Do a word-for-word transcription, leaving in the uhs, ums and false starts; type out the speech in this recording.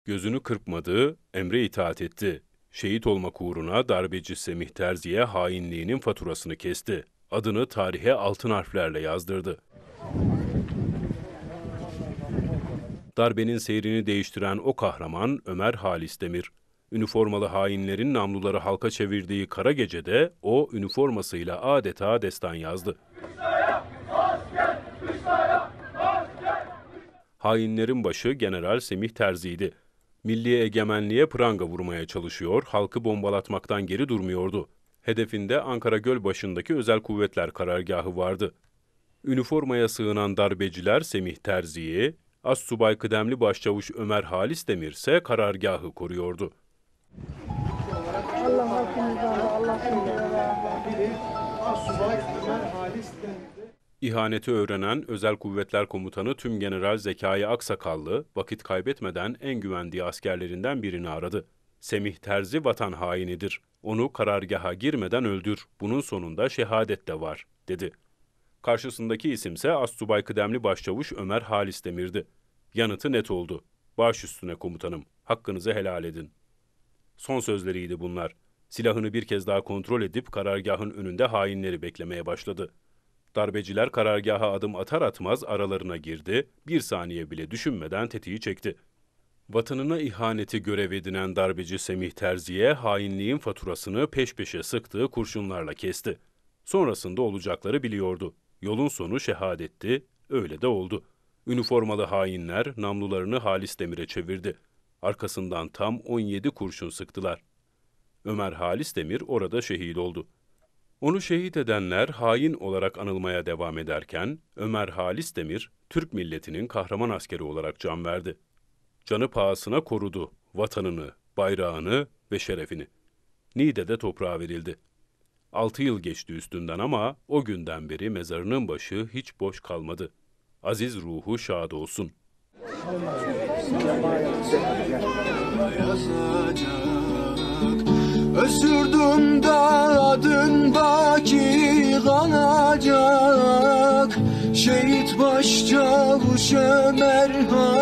Gözünü kırpmadı, emre itaat etti. Şehit olmak uğruna darbeci Semih Terzi'ye hainliğinin faturasını kesti. Adını tarihe altın harflerle yazdırdı. Darbenin seyrini değiştiren o kahraman Ömer Halis Demir. Üniformalı hainlerin namluları halka çevirdiği kara gecede o üniformasıyla adeta destan yazdı. Hainlerin başı General Semih Terzi'ydi. Milli egemenliğe pranga vurmaya çalışıyor, halkı bombalatmaktan geri durmuyordu. Hedefinde Ankara Gölbaşı'ndaki Özel Kuvvetler Karargahı vardı. Üniformaya sığınan darbeciler Semih Terzi'yi, Astsubay Kıdemli Başçavuş Ömer Halis Demir ise karargahı koruyordu. Allah hakkınızda, Allah Astsubay Ömer Halis Demir. İhaneti öğrenen Özel Kuvvetler Komutanı Tümgeneral Zekai Aksakallı, vakit kaybetmeden en güvendiği askerlerinden birini aradı. Semih Terzi vatan hainidir. Onu karargaha girmeden öldür. Bunun sonunda şehadet de var, dedi. Karşısındaki isimse Astsubay Kıdemli Başçavuş Ömer Halis Demir'di. Yanıtı net oldu. Baş üstüne komutanım, hakkınızı helal edin. Son sözleriydi bunlar. Silahını bir kez daha kontrol edip karargahın önünde hainleri beklemeye başladı. Darbeciler karargaha adım atar atmaz aralarına girdi, bir saniye bile düşünmeden tetiği çekti. Vatanına ihaneti görev edinen darbeci Semih Terzi'ye hainliğin faturasını peş peşe sıktığı kurşunlarla kesti. Sonrasında olacakları biliyordu. Yolun sonu şehadetti, öyle de oldu. Üniformalı hainler namlularını Halis Demir'e çevirdi. Arkasından tam on yedi kurşun sıktılar. Ömer Halis Demir orada şehit oldu. Onu şehit edenler hain olarak anılmaya devam ederken, Ömer Halis Demir, Türk milletinin kahraman askeri olarak can verdi. Canı pahasına korudu vatanını, bayrağını ve şerefini. Niğde'de toprağa verildi. Altı yıl geçti üstünden ama o günden beri mezarının başı hiç boş kalmadı. Aziz ruhu şad olsun. Ösürdüm de adın baki kalacak. Şehit başçavuş Ömer Halis